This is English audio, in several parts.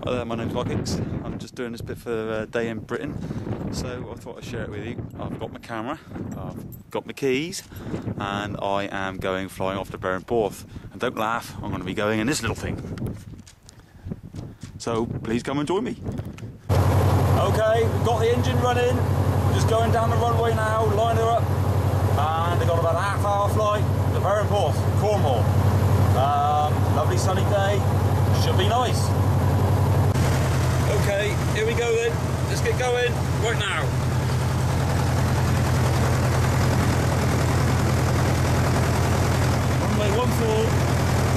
Hi there, my name's Lockix. I'm just doing this bit for a day in Britain, so I thought I'd share it with you. I've got my camera, I've got my keys, and I am going flying off to Perranporth. And don't laugh, I'm going to be going in this little thing. So please come and join me. Okay, we've got the engine running, just going down the runway now, line her up, and they've got about a half-hour flight to Perranporth, Cornwall. Lovely sunny day, should be nice. Okay, here we go then. Let's get going right now. Runway 14.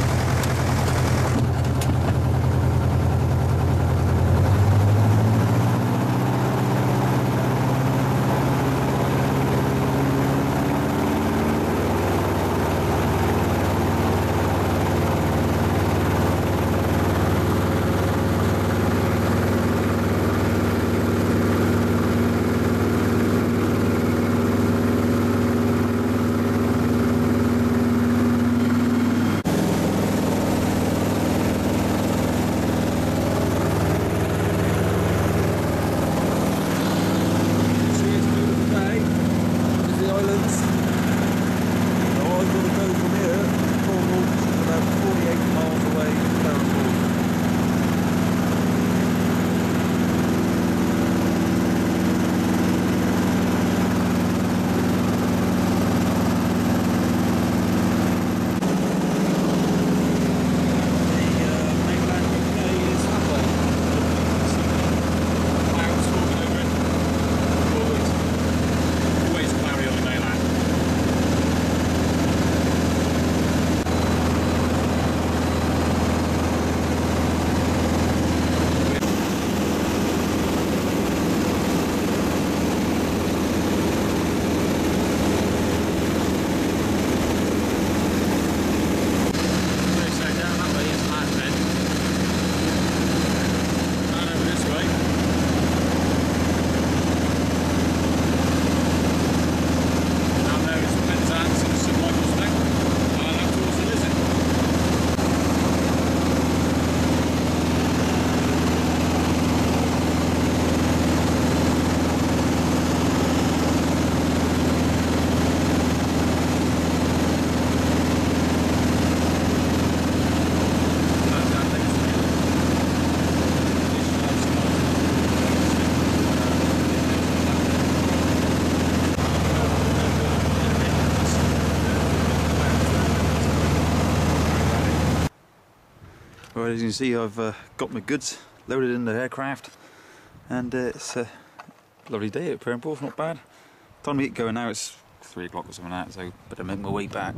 Well, as you can see, I've got my goods loaded in the aircraft, and it's a lovely day at Perranporth, not bad. Time to get going now, it's 3 o'clock or something like that, so better make my way back.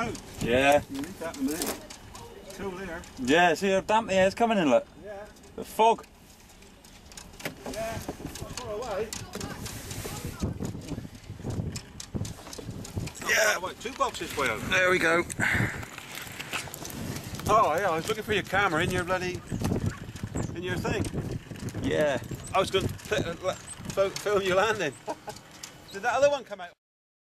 out. Yeah. You leave that in a minute. It's cool there. Yeah, see how damp the air's coming in, look. Yeah. The fog. Yeah. Far away. Yeah. About 2 boxes way out. There we go. Oh yeah, I was looking for your camera in your bloody, in your thing. Yeah. I was going to film you landing. Did that other one come out?